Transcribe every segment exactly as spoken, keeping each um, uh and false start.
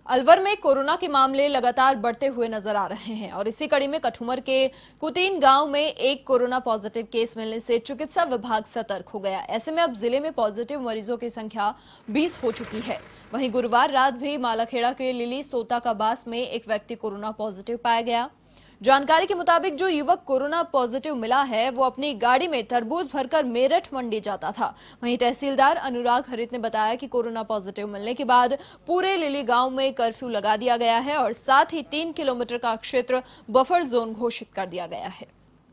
अलवर में कोरोना के मामले लगातार बढ़ते हुए नजर आ रहे हैं और इसी कड़ी में कठुमर के कुतीन गांव में एक कोरोना पॉजिटिव केस मिलने से चिकित्सा विभाग सतर्क हो गया। ऐसे में अब जिले में पॉजिटिव मरीजों की संख्या बीस हो चुकी है। वहीं गुरुवार रात भी मालाखेड़ा के लिली सोता का बास में एक व्यक्ति कोरोना पॉजिटिव पाया गया। जानकारी के मुताबिक जो युवक कोरोना पॉजिटिव मिला है वो अपनी गाड़ी में तरबूज भरकर मेरठ मंडी जाता था। वहीं तहसीलदार अनुराग हरित ने बताया कि कोरोना पॉजिटिव मिलने के बाद पूरे लिली गांव में कर्फ्यू लगा दिया गया है और साथ ही तीन किलोमीटर का क्षेत्र बफर जोन घोषित कर दिया गया है।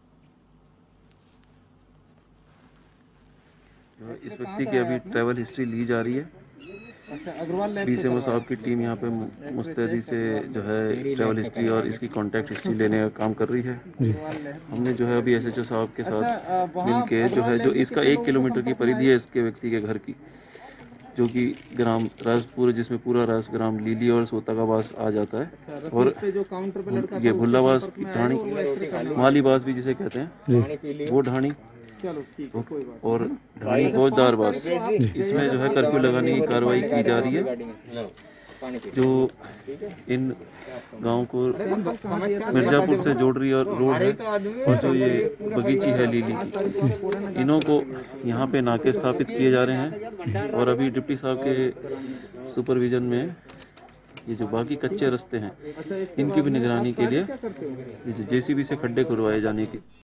इस व्यक्ति की अभी ट्रैवल हिस्ट्री ली जा रही है। बीसीएमओ साहब की टीम यहाँ पे मुस्तैदी से जो है ट्रैवल हिस्ट्री और इसकी कॉन्टैक्ट हिस्ट्री लेने का काम कर रही है। हमने जो है अभी एसएचओ साहब के साथ मिलके जो है जो इसका एक किलोमीटर की परिधि है इसके व्यक्ति के घर की, जो कि ग्राम राजपुर, जिसमें पूरा राज ग्राम लीली और सोता का बास आ जाता है, और ये भुल्लाबास की ढाणी, मालीबास भी जिसे कहते हैं, वो ढाणी और ढाणी फौजदार बास, इसमें जो है कर्फ्यू लगाने की कार्रवाई की जा रही है। जो इन गांव को मिर्जापुर से जोड़ रही और रोड है, और जो ये बगीची है लीली की, इन्हों को यहाँ पे नाके स्थापित किए जा रहे हैं। और अभी डिप्टी साहब के सुपरविजन में ये जो बाकी कच्चे रास्ते हैं इनकी भी निगरानी के लिए जेसीबी से खड्डे खुदवाए जाने की